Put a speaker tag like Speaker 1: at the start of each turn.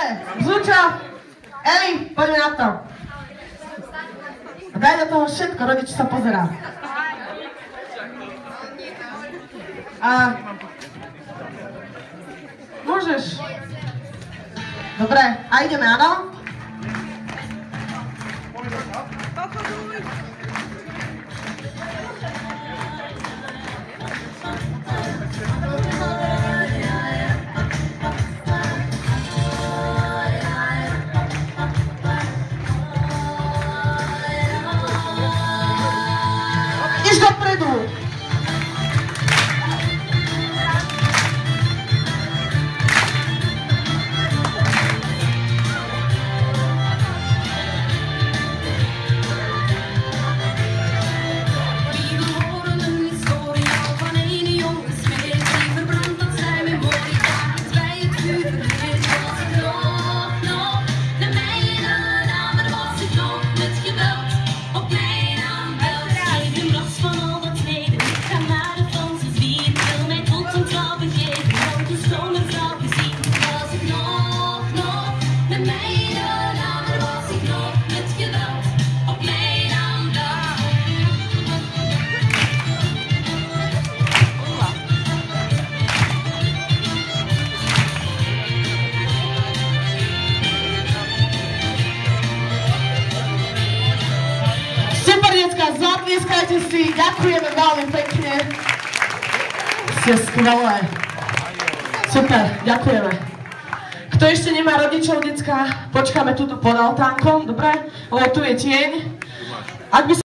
Speaker 1: Zúča, Eli, poďme na to. Daj do toho všetko, rodič sa pozerá. A môžeš. Dobre, a ideme, áno? Ideš dopredu. Zatlieskajte si, ďakujeme veľmi pekne. Ste skvelé. Super, ďakujeme. Kto ešte nemá rodičov, decka, počkáme tuto pod altánkom, dobre? Lebo tu je tieň. Ak by